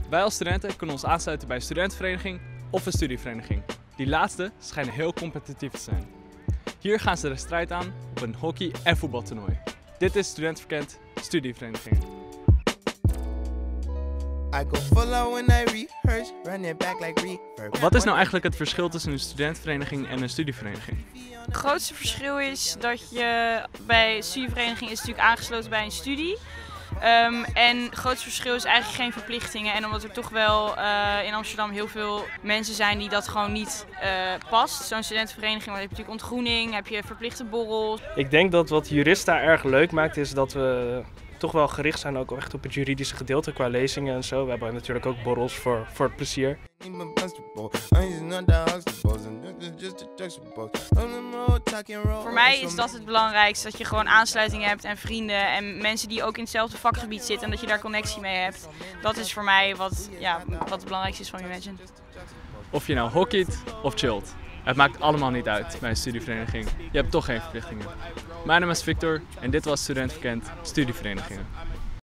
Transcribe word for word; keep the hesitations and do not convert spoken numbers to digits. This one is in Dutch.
Wij als studenten kunnen ons aansluiten bij een studentenvereniging of een studievereniging. Die laatste schijnen heel competitief te zijn. Hier gaan ze de strijd aan op een hockey- en voetbaltoernooi. Dit is Studentenverkend Studieverenigingen. Wat is nou eigenlijk het verschil tussen een studentenvereniging en een studievereniging? Het grootste verschil is dat je bij studievereniging is natuurlijk aangesloten bij een studie. Um, en het grootste verschil is eigenlijk geen verplichtingen. En omdat er toch wel uh, in Amsterdam heel veel mensen zijn die dat gewoon niet uh, past. Zo'n studentenvereniging, dan heb je natuurlijk ontgroening, heb je verplichte borrels. Ik denk dat wat Jurista erg leuk maakt is dat we toch wel gericht zijn ook echt op het juridische gedeelte qua lezingen en zo. We hebben natuurlijk ook borrels voor, voor het plezier. Voor mij is dat het belangrijkste, dat je gewoon aansluiting hebt en vrienden en mensen die ook in hetzelfde vakgebied zitten en dat je daar connectie mee hebt. Dat is voor mij wat, ja, wat het belangrijkste is van Imagine. Of je nou hockeyt of chillt. Het maakt allemaal niet uit bij een studievereniging. Je hebt toch geen verplichtingen. Mijn naam is Victor en dit was Studentenverkend Studieverenigingen.